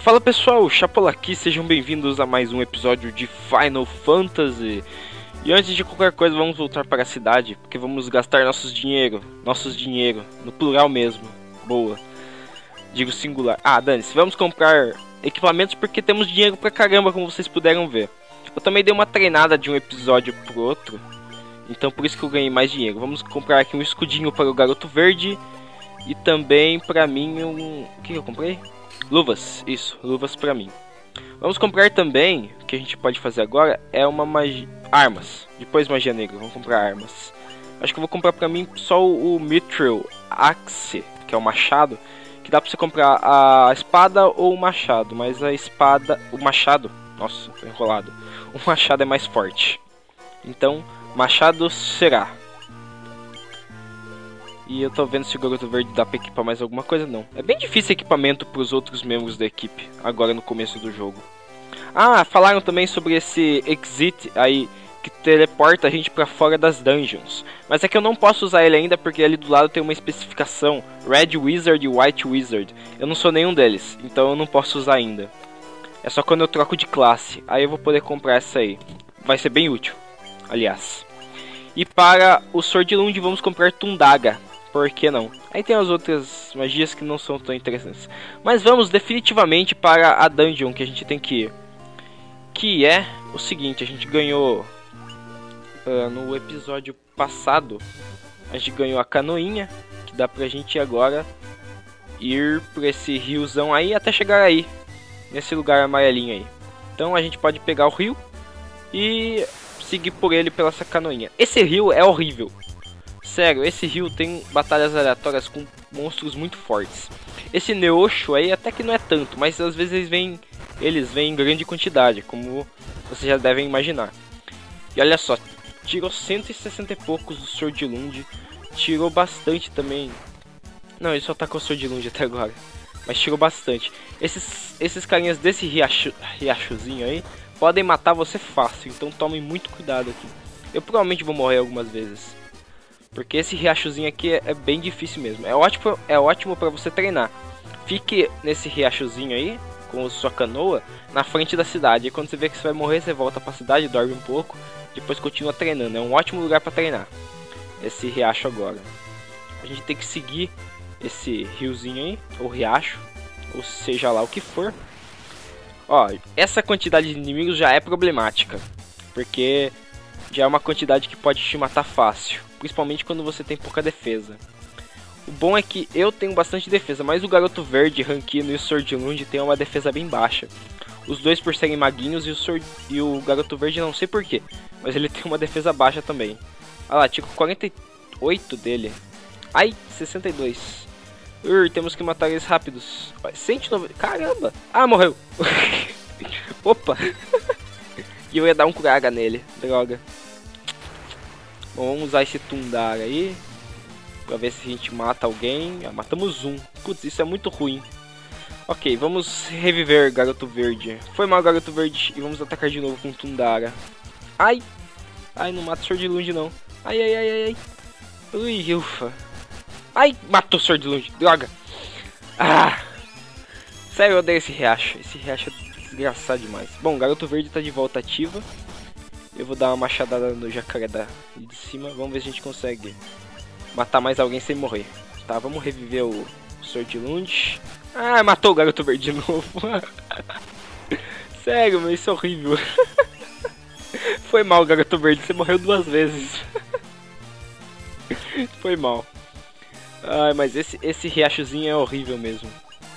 Fala pessoal, Chapola aqui, sejam bem-vindos a mais um episódio de Final Fantasy. E antes de qualquer coisa, vamos voltar para a cidade, porque vamos gastar nosso dinheiro, no plural mesmo, boa, digo singular. Dane-se, vamos comprar equipamentos porque temos dinheiro pra caramba, como vocês puderam ver. Eu também dei uma treinada de um episódio pro outro, então por isso que eu ganhei mais dinheiro. Vamos comprar aqui um escudinho para o Garoto Verde e também pra mim O que eu comprei? Luvas, isso, luvas pra mim. Vamos comprar também, o que a gente pode fazer agora é uma magia... armas. Depois magia negra, vamos comprar armas. Acho que eu vou comprar pra mim só o Mithril Axe, que é o machado. Que dá pra você comprar a espada ou o machado, mas a espada... o machado... nossa, tô enrolado. O machado é mais forte. Então, machado será. E eu tô vendo se o Garoto Verde dá pra equipar mais alguma coisa, não. É bem difícil equipamento pros outros membros da equipe, agora no começo do jogo. Falaram também sobre esse Exit aí, que teleporta a gente pra fora das dungeons. Mas é que eu não posso usar ele ainda, porque ali do lado tem uma especificação, Red Wizard e White Wizard. Eu não sou nenhum deles, então eu não posso usar ainda. É só quando eu troco de classe, aí eu vou poder comprar essa aí. Vai ser bem útil, aliás. E para o Swordlund vamos comprar Tundaga. Por que não? Aí tem as outras magias que não são tão interessantes. Mas vamos definitivamente para a dungeon que a gente tem que ir. Que é o seguinte, a gente ganhou... no episódio passado, a gente ganhou a canoinha. Que dá pra gente agora ir por esse riozão aí até chegar aí. Nesse lugar amarelinho aí. Então a gente pode pegar o rio e seguir por ele pela essa canoinha. Esse rio é horrível. Sério, esse rio tem batalhas aleatórias com monstros muito fortes. Esse Neosho aí até que não é tanto, mas às vezes eles vêm em grande quantidade, como vocês já devem imaginar. E olha só, tirou 160 e poucos do Swordlund, tirou bastante também. Não, ele só atacou o Swordlund até agora, mas tirou bastante. Esses carinhas desse riachozinho aí podem matar você fácil, então tomem muito cuidado aqui. Eu provavelmente vou morrer algumas vezes. Porque esse riachozinho aqui é bem difícil mesmo. É ótimo para você treinar. Fique nesse riachozinho aí, com sua canoa, na frente da cidade. E quando você vê que você vai morrer, você volta para a cidade, dorme um pouco. Depois continua treinando. É um ótimo lugar para treinar. Esse riacho agora. A gente tem que seguir esse riozinho aí, ou riacho, ou seja lá o que for. Ó, essa quantidade de inimigos já é problemática. Porque já é uma quantidade que pode te matar fácil. Principalmente quando você tem pouca defesa. O bom é que eu tenho bastante defesa, mas o Garoto Verde, Rankino e o Swordlund tem uma defesa bem baixa. Os dois por serem maguinhos e o Garoto Verde não sei porquê, mas ele tem uma defesa baixa também. Olha lá, tiro 48 dele. Ai, 62. Temos que matar eles rápidos. 190. Caramba! Morreu! Opa! E eu ia dar um Kuraga nele, droga. Bom, vamos usar esse Tundaga aí pra ver se a gente mata alguém. Matamos um. Putz, isso é muito ruim. Ok, vamos reviver Garoto Verde. Foi mal, Garoto Verde. E vamos atacar de novo com Tundaga. Ai, não mata o Swordlund não. Ai. Ui, ufa. Ai, matou o Swordlund, droga. Sério, eu odeio esse riacho. Esse riacho é desgraçado demais. Bom, Garoto Verde tá de volta ativa. Eu vou dar uma machadada no jacaré de cima. Vamos ver se a gente consegue matar mais alguém sem morrer. Tá, vamos reviver o Swordlund. Matou o Garoto Verde de novo. Sério, mas isso é horrível. Foi mal, Garoto Verde. Você morreu 2 vezes. Foi mal. Mas esse riachozinho é horrível mesmo.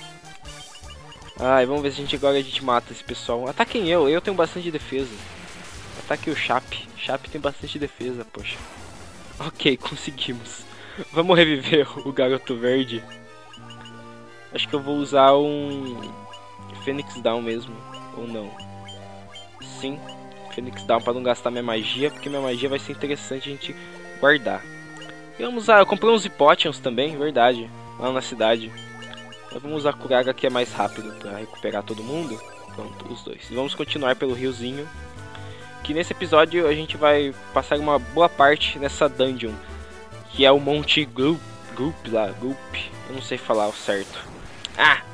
Vamos ver se agora a gente mata esse pessoal. Ataquem eu tenho bastante defesa. Ataque o Chape. Chape tem bastante defesa, poxa. Ok, conseguimos. Vamos reviver o Garoto Verde. Acho que eu vou usar um Phoenix Down mesmo. Ou não. Sim, Phoenix Down para não gastar minha magia. Porque minha magia vai ser interessante a gente guardar. E vamos usar, eu comprei uns Potions também, verdade. Lá na cidade. Mas vamos usar Kuraga que é mais rápido para recuperar todo mundo. Pronto, os dois. E vamos continuar pelo riozinho. Que nesse episódio a gente vai passar uma boa parte nessa dungeon, que é o Monte Goop lá, Goop, eu não sei falar o certo.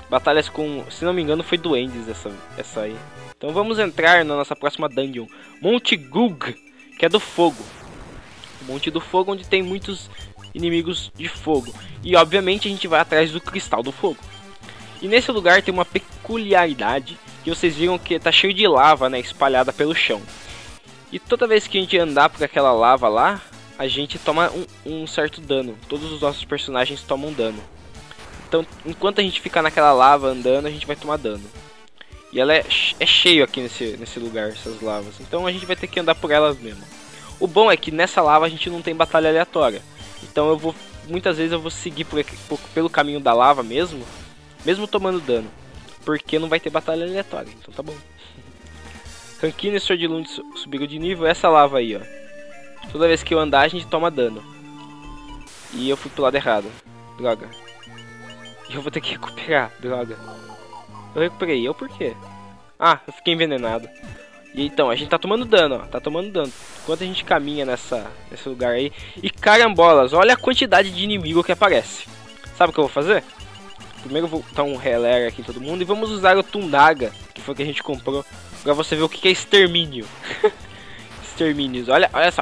Batalhas com, se não me engano, foi duendes essa aí. Então vamos entrar na nossa próxima dungeon. Monte Gug, que é do fogo. Monte do Fogo, onde tem muitos inimigos de fogo. E obviamente a gente vai atrás do Cristal do Fogo. E nesse lugar tem uma peculiaridade, que vocês viram que tá cheio de lava, né, espalhada pelo chão. E toda vez que a gente andar por aquela lava lá, a gente toma um certo dano. Todos os nossos personagens tomam dano. Então, enquanto a gente ficar naquela lava andando, a gente vai tomar dano. E ela é cheio aqui nesse lugar, essas lavas. Então a gente vai ter que andar por elas mesmo. O bom é que nessa lava a gente não tem batalha aleatória. Então muitas vezes eu vou seguir pelo caminho da lava mesmo tomando dano. Porque não vai ter batalha aleatória, então tá bom. Rankine e Swordlund subiram de nível. Essa lava aí, ó. Toda vez que eu andar a gente toma dano. E eu fui pro lado errado. Droga. E eu vou ter que recuperar, droga. Eu recuperei, eu por quê? Ah, eu fiquei envenenado. E então, a gente tá tomando dano, ó. Tá tomando dano. Enquanto a gente caminha nesse lugar aí. E carambolas, olha a quantidade de inimigo que aparece. Sabe o que eu vou fazer? Primeiro eu vou dar um relere aqui em todo mundo. E vamos usar o Tundaga, que foi o que a gente comprou. Pra você ver o que é extermínio. Extermínios, olha só.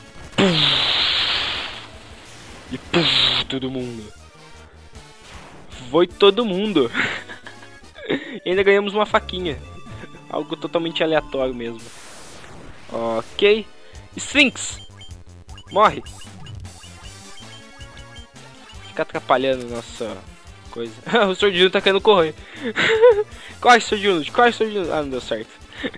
E todo mundo. Foi todo mundo. E ainda ganhamos uma faquinha. Algo totalmente aleatório mesmo. Ok. Sphinx! Morre! Fica atrapalhando nossa coisa. O Swordlund tá querendo correr. Corre, Swordlund! Corre, Swordlund! Ah, não deu certo.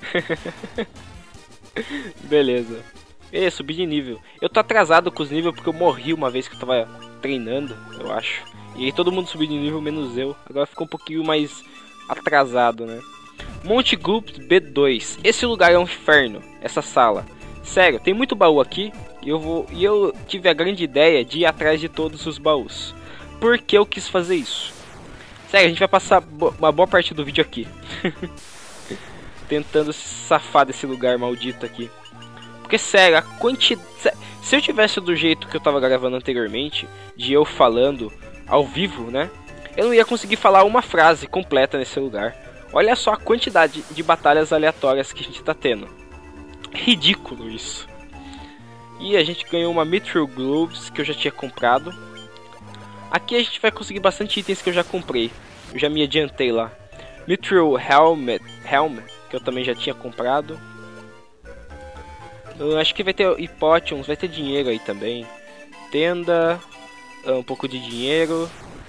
Beleza. Subi de nível. Eu tô atrasado com os níveis porque eu morri uma vez que eu tava treinando, eu acho. E aí todo mundo subiu de nível, menos eu. Agora ficou um pouquinho mais atrasado, né? Monte Group B2. Esse lugar é um inferno, essa sala. Sério, tem muito baú aqui. E eu tive a grande ideia de ir atrás de todos os baús. Por que eu quis fazer isso? Sério, a gente vai passar uma boa parte do vídeo aqui. Tentando se safar desse lugar maldito aqui. Porque sério, a quantidade... Se eu tivesse do jeito que eu tava gravando anteriormente, de eu falando ao vivo, né? Eu não ia conseguir falar uma frase completa nesse lugar. Olha só a quantidade de batalhas aleatórias que a gente tá tendo. Ridículo isso. E a gente ganhou uma Mithril Gloves que eu já tinha comprado. Aqui a gente vai conseguir bastante itens que eu já comprei. Eu já me adiantei lá. Mithril Helm, que eu também já tinha comprado. Eu acho que vai ter Hippotions, vai ter dinheiro aí também. Tenda, um pouco de dinheiro.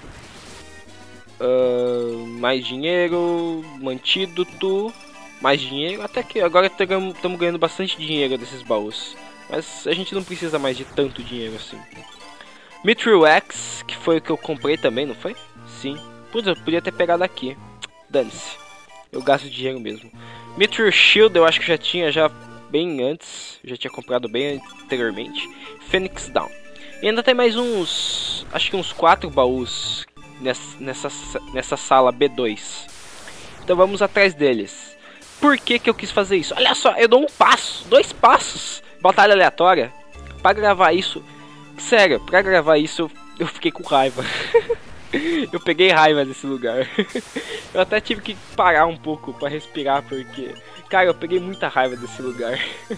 Mais dinheiro, antídoto, mais dinheiro. Até que agora estamos ganhando bastante dinheiro desses baús. Mas a gente não precisa mais de tanto dinheiro assim. Mithril Axe, que foi o que eu comprei também, não foi? Sim. Putz, eu podia ter pegado aqui. Dane-se. Eu gasto dinheiro mesmo. Mithril Shield eu acho que já tinha bem antes. Já tinha comprado bem anteriormente. Phoenix Down. E ainda tem mais uns... acho que uns 4 baús nessa sala B2. Então vamos atrás deles. Por que eu quis fazer isso? Olha só, eu dou um passo, 2 passos. Batalha aleatória. Pra gravar isso... Sério, pra gravar isso eu fiquei com raiva. Eu peguei raiva desse lugar. Eu até tive que parar um pouco pra respirar, porque... Cara, eu peguei muita raiva desse lugar.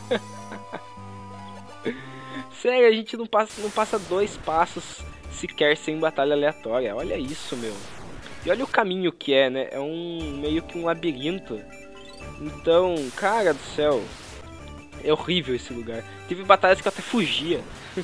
Sério, a gente não passa 2 passos sequer sem batalha aleatória. Olha isso, meu. E olha o caminho que é, né? É meio que um labirinto. Então, cara do céu. É horrível esse lugar. Teve batalhas que eu até fugia.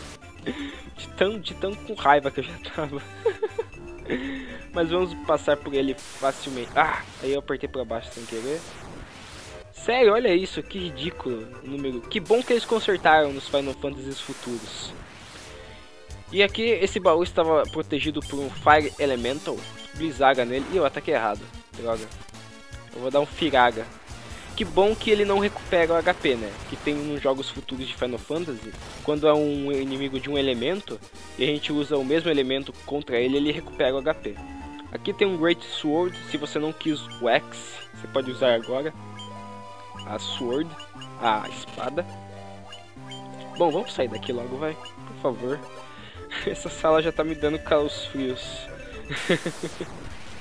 De tão com raiva que eu já tava. Mas vamos passar por ele facilmente. Ah, aí eu apertei pra baixo sem querer. Sério, olha isso, que ridículo o número. Que bom que eles consertaram nos Final Fantasy futuros. E aqui esse baú estava protegido por um Fire Elemental. Blizaga nele. Ih, eu ataquei errado. Droga. Eu vou dar um Firaga. Que bom que ele não recupera o HP, né? Que tem nos jogos futuros de Final Fantasy, quando é um inimigo de um elemento e a gente usa o mesmo elemento contra ele, ele recupera o HP. Aqui tem um Great Sword. Se você não quis o Axe, você pode usar agora a Sword, a espada. Bom, vamos sair daqui logo, vai, por favor. Essa sala já tá me dando calafrios.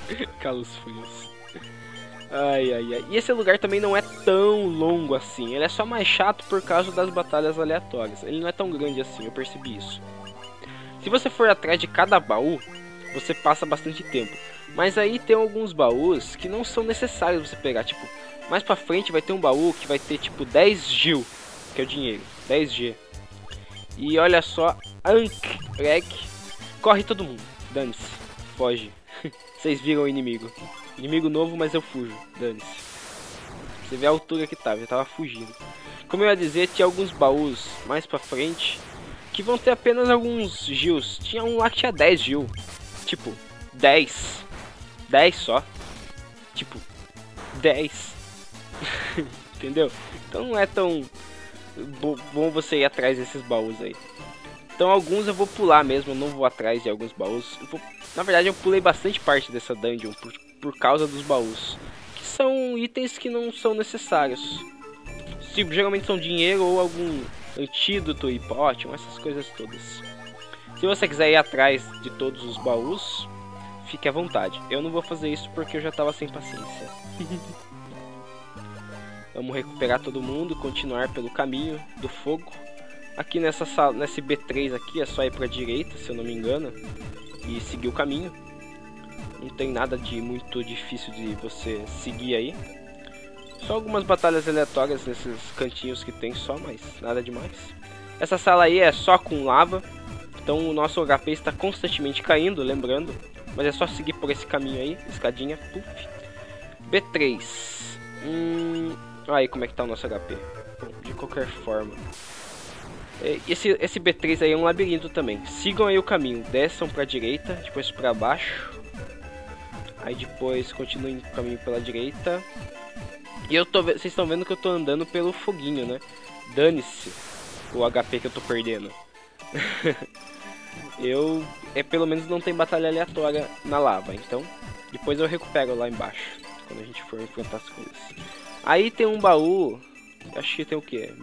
Calos frios. Ai, ai, ai. E esse lugar também não é tão longo assim. Ele é só mais chato por causa das batalhas aleatórias. Ele não é tão grande assim, eu percebi isso. Se você for atrás de cada baú, você passa bastante tempo. Mas aí tem alguns baús que não são necessários você pegar. Tipo, mais pra frente vai ter um baú que vai ter tipo 10 Gil, que é o dinheiro. 10G. E olha só, Ankrek. Corre todo mundo. Dane-se. Foge. Vocês viram o inimigo. Inimigo novo, mas eu fujo. Dane-se. Você vê a altura que tava. Eu tava fugindo. Como eu ia dizer, tinha alguns baús mais pra frente que vão ter apenas alguns Gils. Tinha um lá que tinha 10 Gil. Tipo, 10. 10 só. Tipo, 10. Entendeu? Então não é tão bom você ir atrás desses baús aí. Então alguns eu vou pular mesmo, eu não vou atrás de alguns baús. Na verdade eu pulei bastante parte dessa dungeon por causa dos baús, que são itens que não são necessários. Geralmente são dinheiro ou algum antídoto e potion, essas coisas todas. Se você quiser ir atrás de todos os baús, fique à vontade. Eu não vou fazer isso porque eu já tava sem paciência. Vamos recuperar todo mundo, continuar pelo caminho do fogo. Aqui nessa sala, nesse B3 aqui, é só ir pra direita, se eu não me engano, e seguir o caminho. Não tem nada de muito difícil de você seguir aí. Só algumas batalhas aleatórias nesses cantinhos que tem só, mas nada demais. Essa sala aí é só com lava, então o nosso HP está constantemente caindo, lembrando. Mas é só seguir por esse caminho aí, escadinha, puff. B3. Aí como é que tá o nosso HP. Bom, de qualquer forma. Esse B3 aí é um labirinto também. Sigam aí o caminho, desçam pra direita, depois pra baixo. Aí depois continuem o caminho pela direita. E vocês estão vendo que eu tô andando pelo foguinho, né? Dane-se o HP que eu tô perdendo. Pelo menos não tem batalha aleatória na lava, então depois eu recupero lá embaixo, quando a gente for enfrentar as coisas. Aí tem um baú, acho que tem o que?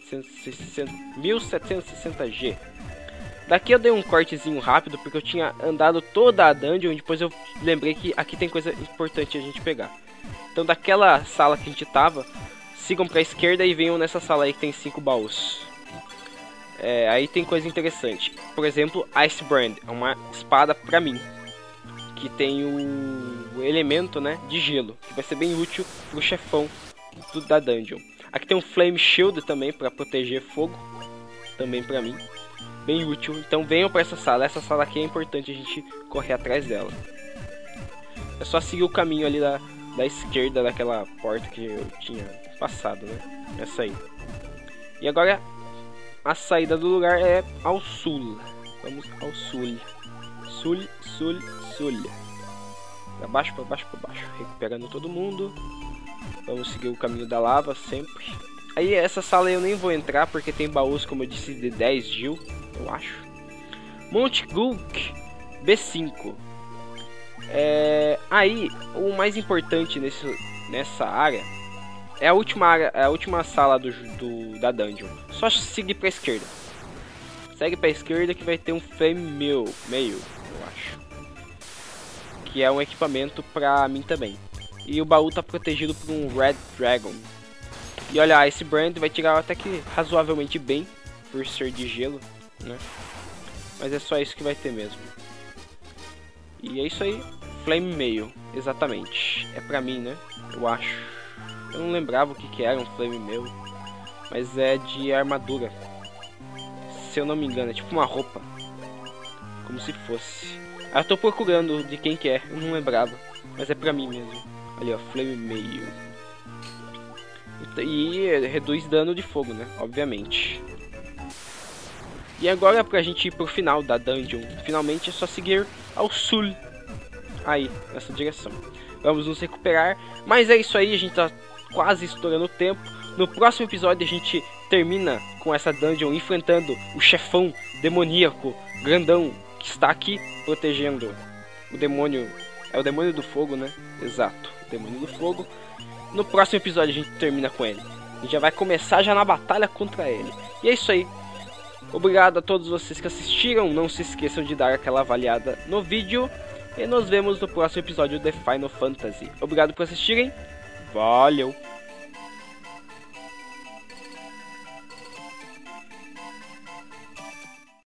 1760G. Daqui eu dei um cortezinho rápido porque eu tinha andado toda a dungeon e depois eu lembrei que aqui tem coisa importante a gente pegar. Então daquela sala que a gente tava, sigam pra esquerda e venham nessa sala aí que tem 5 baús. Aí tem coisa interessante. Por exemplo, Ice Brand é uma espada pra mim, que tem o elemento, né, de gelo, que vai ser bem útil pro chefão da dungeon. Aqui tem um Flame Shield também pra proteger fogo, também pra mim, bem útil. Então venham pra essa sala aqui é importante a gente correr atrás dela. É só seguir o caminho ali da esquerda daquela porta que eu tinha passado, né, essa aí. E agora a saída do lugar é ao sul. Vamos ao sul. Sul, sul, sul. Pra baixo, pra baixo, pra baixo. Recuperando todo mundo. Vamos seguir o caminho da lava sempre. Aí essa sala eu nem vou entrar porque tem baús, como eu disse, de 10 Gil, eu acho. Monte Gulk B5. Aí o mais importante nessa área é a última sala da dungeon. Só seguir pra esquerda. Segue pra esquerda que vai ter um Flame Mail, eu acho. Que é um equipamento pra mim também. E o baú tá protegido por um Red Dragon. E olha, esse Brand vai tirar até que razoavelmente bem, por ser de gelo, né? Mas é só isso que vai ter mesmo. E é isso aí. Flame Mail, exatamente. É pra mim, né? Eu acho. Eu não lembrava o que era um Flame Mail, mas é de armadura. Se eu não me engano, é tipo uma roupa. Como se fosse. Eu tô procurando de quem que é, eu não lembrava. Mas é pra mim mesmo. Ali ó, Flame Mail. E reduz dano de fogo, né? Obviamente. E agora pra gente ir pro final da dungeon. Finalmente é só seguir ao sul. Aí, nessa direção. Vamos nos recuperar. Mas é isso aí, a gente tá quase estourando o tempo. No próximo episódio a gente termina com essa dungeon enfrentando o chefão demoníaco grandão que está aqui protegendo o demônio. É o demônio do fogo, né? Exato, o demônio do fogo. No próximo episódio a gente termina com ele. A gente já vai começar já na batalha contra ele. E é isso aí. Obrigado a todos vocês que assistiram. Não se esqueçam de dar aquela avaliada no vídeo. E nos vemos no próximo episódio de Final Fantasy. Obrigado por assistirem. Valeu!